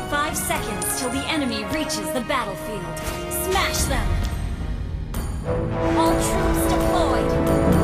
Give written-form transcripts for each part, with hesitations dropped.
5 seconds till the enemy reaches the battlefield. Smash them! All troops deployed!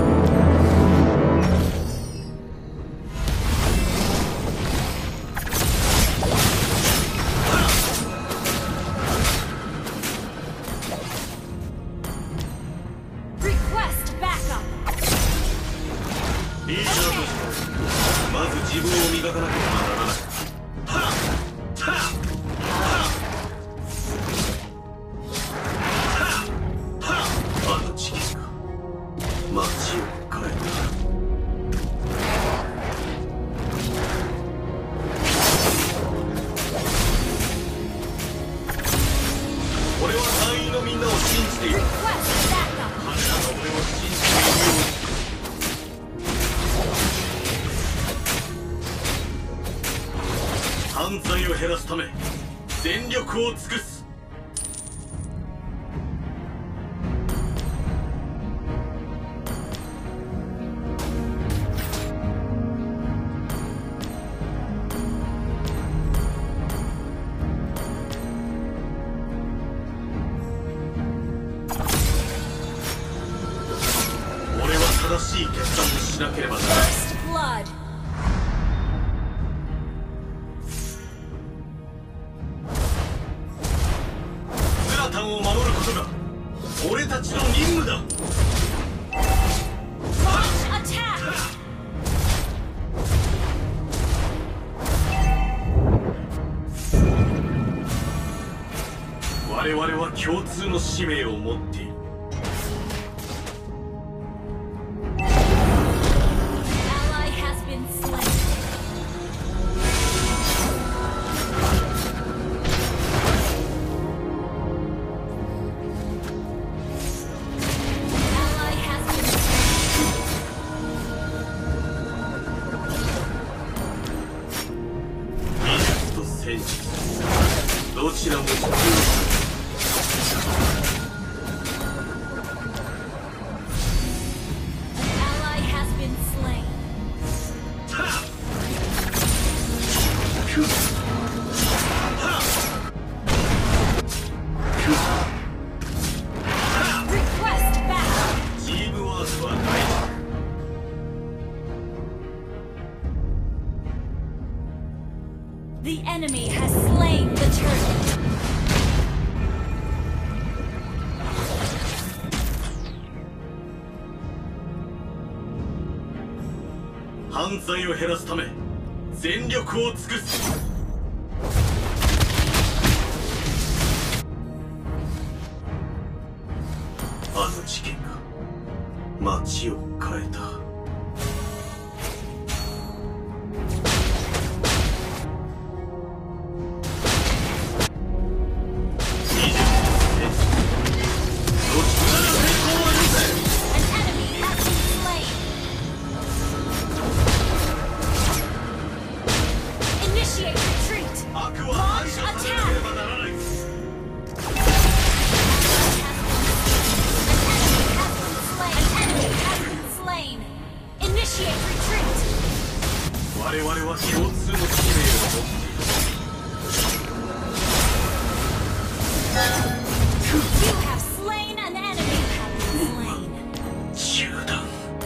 犯罪を減らすため全力を尽くす。俺は正しい決断をしなければならない。を守ることが俺たちの任務だ。我々は共通の使命を持っている。どちらも必要だ。チームワークは大事。 The enemy has slain the turtle. 犯罪を減らすため全力を尽くす。あの事件が街を変えた。我々は共通の使命を持っている。 You have slain an enemy. Slain. 銃弾。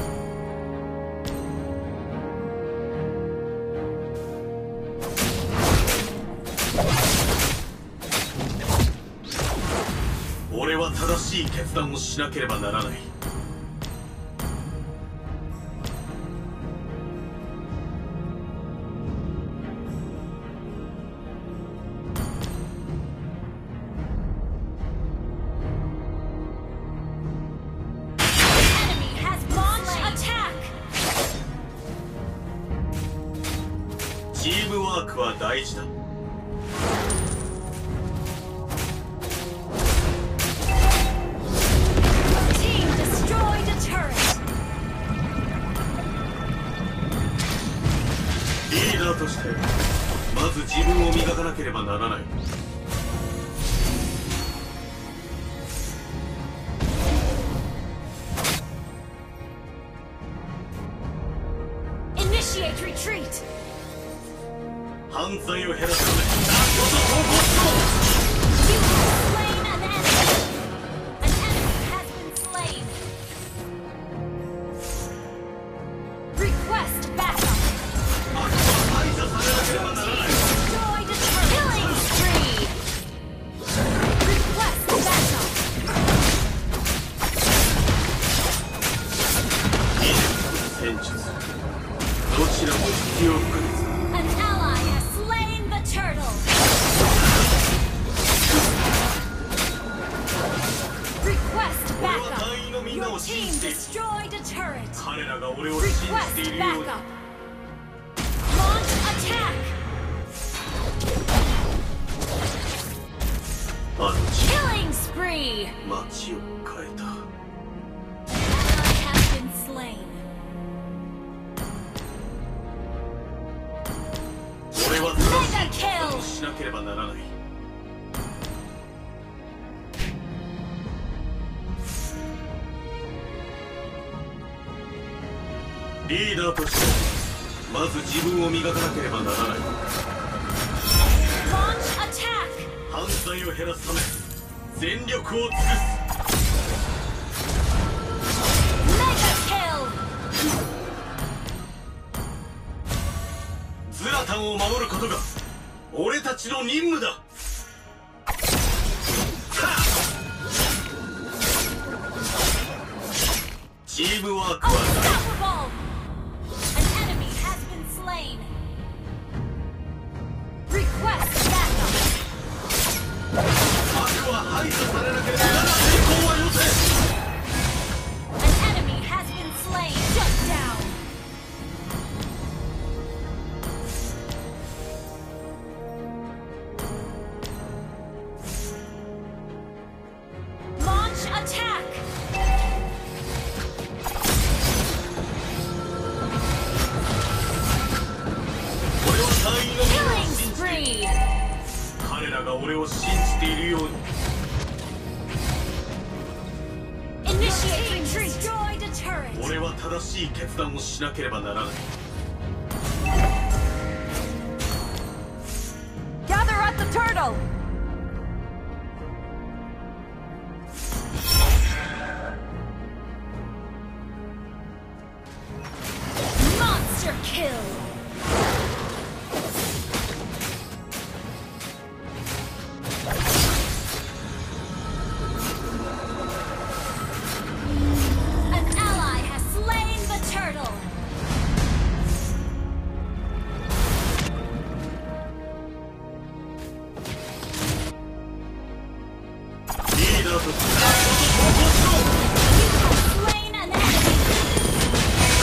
俺は正しい決断をしなければならない。チームワークは大事だ。リーダーとしてまず自分を磨かなければならない。 Initiate retreat. 犯罪を減らすため何とぞ投稿しろ。 You have slain an enemy. An enemy has been slain. Request backup. 悪は排除されなければならない。 Destroyed a turret. Killing spree. Request backup. 技術と戦術どちらも必要不可欠。 An ally has slain the turtle. Request 俺は backup. 隊員のみんな Your を信 team じている。 destroyed a turret. 彼らが俺を信じてい Request るように。 backup. Launch attack. あの地 Killing spree. 街を変えた。 Ally has been slain. 俺は正しい Mega 決断 kill. をしなければならない。リーダーとしてまず自分を磨かなければならない。 Launch attack. 犯罪を減らすため全力を尽く Mega kill. す。ズラタンを守ることが俺たちの任務だ。はっチームワークはない。 Unstoppable. An enemy has been slain. Request backup. 悪は排除されなければならない。成功はよせ。 An enemy has been slain. Shut down. Launch attack. 俺は隊員のみんなを Killing 信じている。 spree. 彼らが俺を信じているように。 Initiate retreat. Destroyed a turret. 俺は正しい決断をしなければならない。 Gather at the turtle. Monster kill. An ally has slain the turtle. リーダーとして何とぞ投稿しろ。 You have slain an enemy.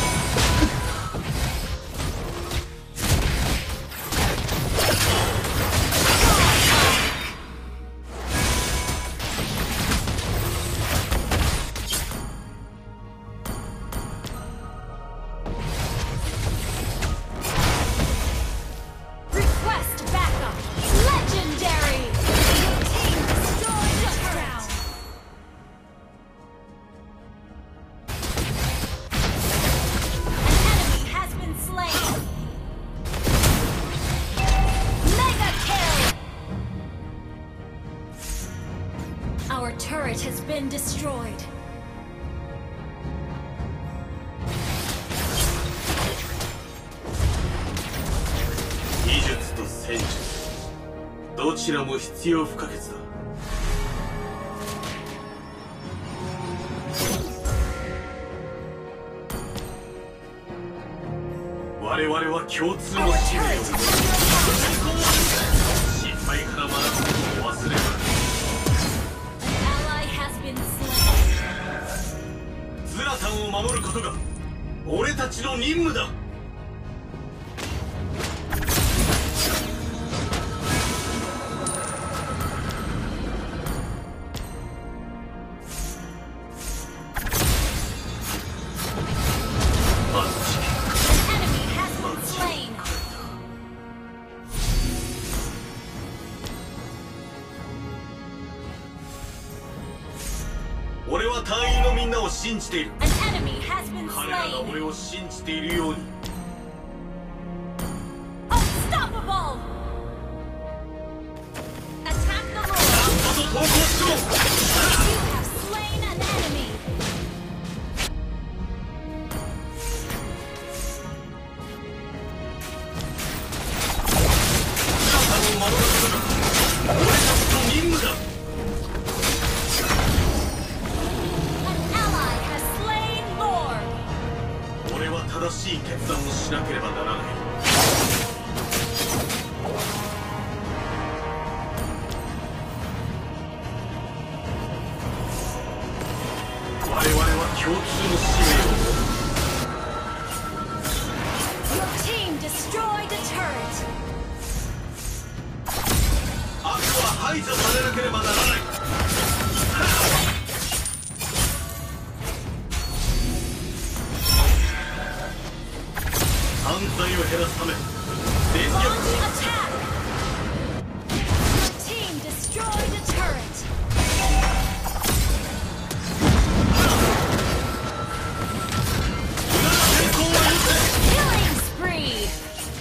Request backup. Legendary. Your team destroyed a turret. An enemy has been slain. Mega kill. Our turret has been destroyed. 技術と戦術どちらも必要不可欠だ。我々は共通の Our 使命 turret を is under attack. 失敗から学ぶことを忘れる。 An ally has been slain. ズラタンを守ることが俺たちの任務だ。 あの地 An enemy has been slain. 俺は隊員のみんなを信じている。 An enemy has been 彼らが slain. 俺を信じているように。 Unstoppable. しい決断をしなければならない。我々は共通の使命を。 Your team destroyed a turret. 悪は排除されなければならない。犯罪を減らすため全力 Launch attack. Your team destroyed a turret. Killing spree.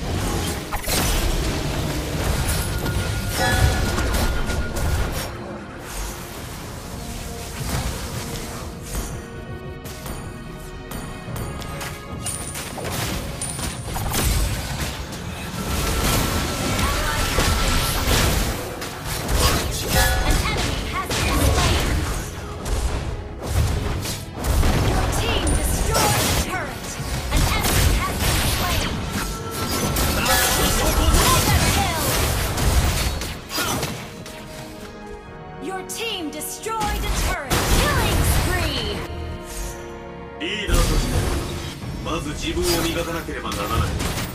Your team destroyed a turret. Killing spree. リーダーとしてまず自分を磨かなければならない。